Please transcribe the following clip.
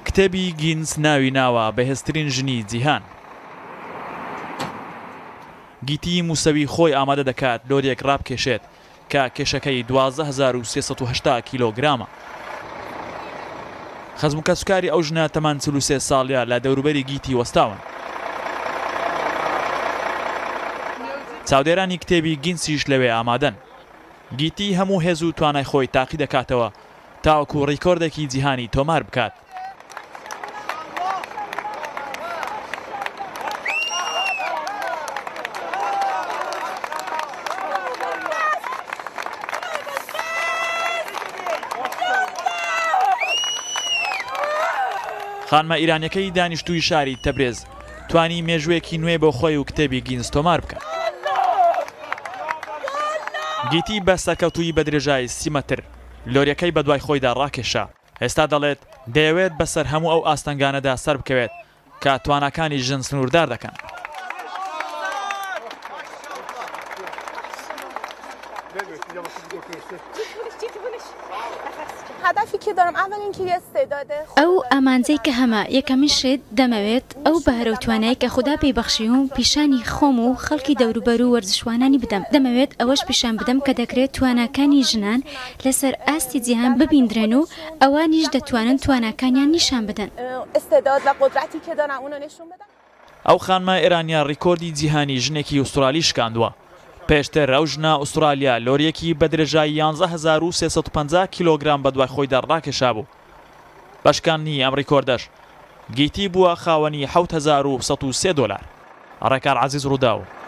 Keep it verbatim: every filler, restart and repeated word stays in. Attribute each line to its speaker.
Speaker 1: کتێبی گینس ناوی ناوە بەهێزترین ژنی جیهان. گیتی موسەوی خۆی ئامادە دەکات لۆرێک ڕابکێشێت کە کێشەکەی دوازدە هەزار و سێسەد و هەشتا کیلۆگرامە. خەزم و کەسوکاری ئەو ژنە تەمان چل و سێ ساڵیە لە دەوروبەری گیتی وەستاون. چاودێرانی کتێبی گینسیش لەوێ ئامادەن. گیتی هەموو هێز و توانای خۆی تاقی دەکاتەوە تاوەکو ڕیکۆردێکی جیهانی تۆمار بکات. خانمە ئیرانیەکەی دانیشتووی شاری تەبرێز توانی مێژوویەکی نوێ بۆ خۆی و کتێبی گینس تۆمار بکات. گیتی بە سەرکەوتووی بە درێژای سی مەتر لۆریەکەی بە دوای خۆیدا ڕاکێشا. هێستا دەڵێت دەیەوێت بەسەر هەموو ئەو ئاستەنگانەدا سەر بکەوێت کە تواناکانی ژن سنووردار دەکەن.
Speaker 2: ئەو ئامانجەی کە هەمە یەکەمیشت دەمەوێت ئەو بەهرە توانایی کە خوددا پێی بەخشی و پیشانی خۆم و خەڵکی دەوروبەر و وەرزشوانانی بدەم. دەمەوێت ئەوەش پیشان بدەم کە دەکرێت تواناکانی ژنان لەسەر ئاستی جیهان ببیندرێن و ئەوانیش دەتوانن تواناکانیان نیشان بدەن.
Speaker 1: ئەو خانمە ئێرانیا ڕیکۆردی جیهانی ژنێکی ئوسترالی شکاندووە. پێشتر ئەو ژنە ئوسترالیا لۆریەکی بە درێژای یانزە هەزار و سێسەد و پەنجا کیلۆگرام بە دوای خۆیدا ڕاکێشا بوو. بەشکاندنی ئەم ڕیکۆردەش گیتی بووە خاوەنی حەوت هەزار و سەد و سێ دۆلار. ڕێکار عەزیز ڕووداو.